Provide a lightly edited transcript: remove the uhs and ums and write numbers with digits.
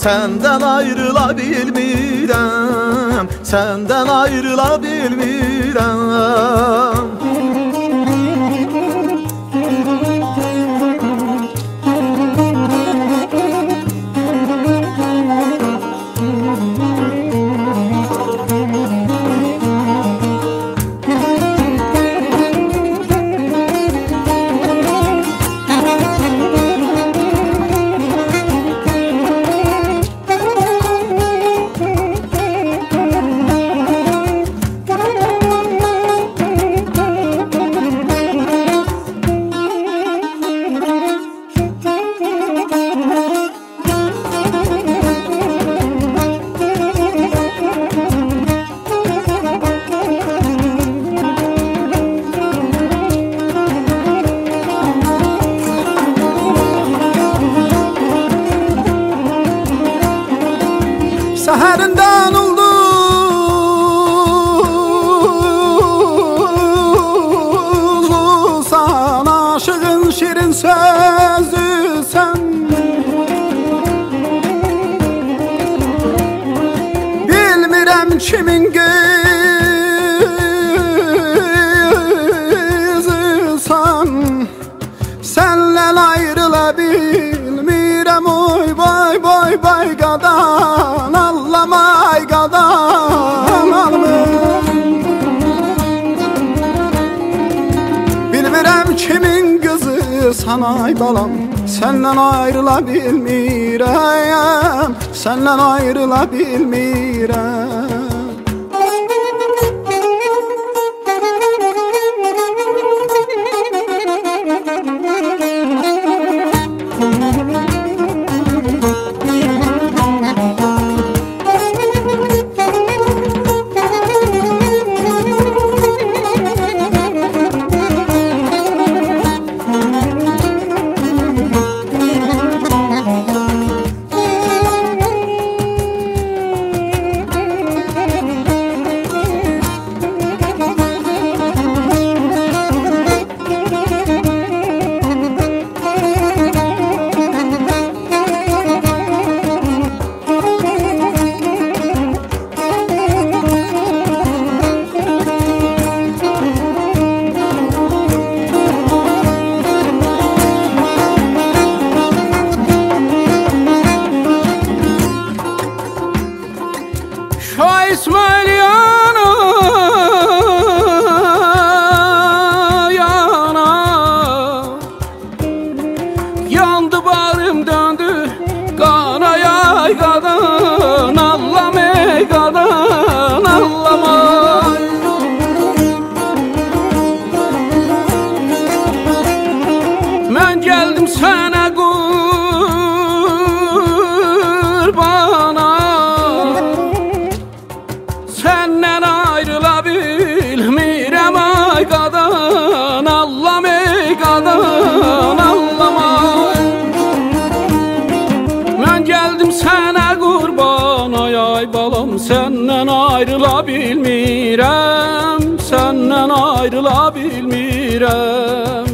senden ayrıla bilmirəm, senden ayrıla bilmirəm. Səhərindən ulduzsan, aşığın şirin sözüsən. Bilmirəm kimin qızısan, sənlə ayrıla bilmirəm. Oy vay vay vay qadan, Allah'may qadan almır. Bilmirəm kimin qızısan ay balam, səndən ayrıla bilmirəm, səndən ayrıla bilmirəm. İsmail yana yana, yandı bağrım döndü kana yay qadan, Allah'ım ey qadan, Allah'ım ay. Mən gəldim sənə qurbana, senden ayrıla bilmirəm ay qadan, Allah'ım ey qadan, Allah'ım ay. Mən gəldim sənə qurban ay balam, səndən ayrıla bilmirəm, səndən ayrıla bilmirəm.